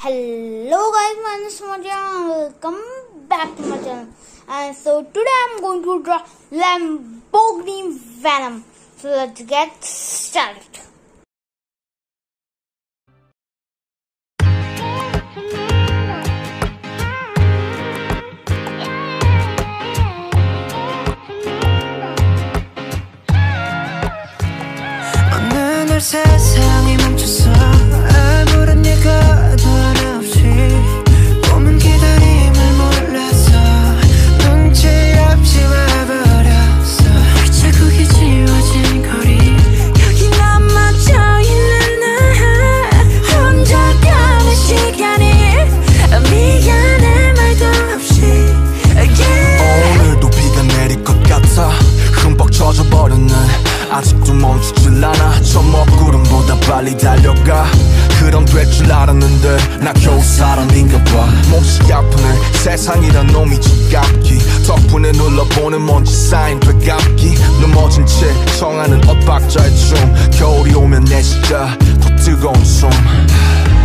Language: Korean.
Hello guys, my name is Majan. Welcome back to my channel. And so today I'm going to draw Lamborghini Venom. So let's get started. 어느 날 세상이 멈췄어. 아무런 예고도 없이 꿈은 기다림을 몰라서 눈치 없이 와버렸어. 자국이 지워진 거리, 여기 남아져 있는 나 혼자 가는 시간이 미안해 말도 없이 오늘도 비가 내릴 것 같아. 흠뻑 젖어버렸네. 아직도 멈추질 않아. 저 먹구름보다 빨리 달려가. 그럼 될 줄 알았는데 나 겨우 사람인가 봐. 몹시 아프네. 세상이란 놈이 지갑기. 덕분에 눌러보는 먼지 쌓인 되갑기. 넘어진 채 청하는 엇박자의 춤. 겨울이 오면 내 진짜 더 뜨거운 숨.